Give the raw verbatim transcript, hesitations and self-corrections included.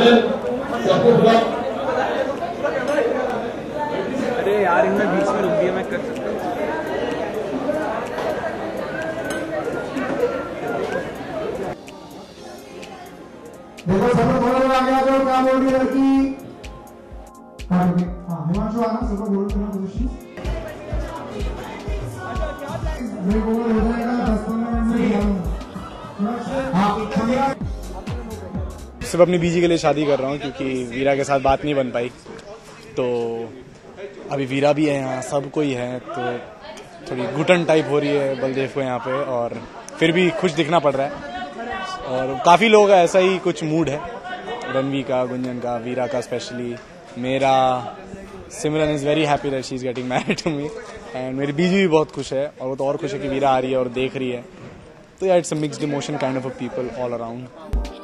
अरे यार इनमें बीच में रुक दिया, मैं कर सकता हूँ। देखो सब बोल आ गया तो क्या बोल रही है लड़की? हाँ हिमांशु आना सब बोल रहे हैं कोशिश नहीं बोल हो जाएगा दस पंद्रह मिनट में। हाँ सिर्फ अपनी बीजी के लिए शादी कर रहा हूँ क्योंकि वीरा के साथ बात नहीं बन पाई, तो अभी वीरा भी है यहाँ, सब कोई है, तो थोड़ी घुटन टाइप हो रही है बलदेव को यहाँ पे, और फिर भी खुश दिखना पड़ रहा है। और काफ़ी लोग का ऐसा ही कुछ मूड है, रणवी का, गुंजन का, वीरा का स्पेशली, मेरा। Simran is very happy that she is getting married to me, and मेरी बीजी भी बहुत खुश है, और वो तो और खुश है कि वीरा आ रही है और देख रही है। तो यार it's a mixed emotion kind of a people all around.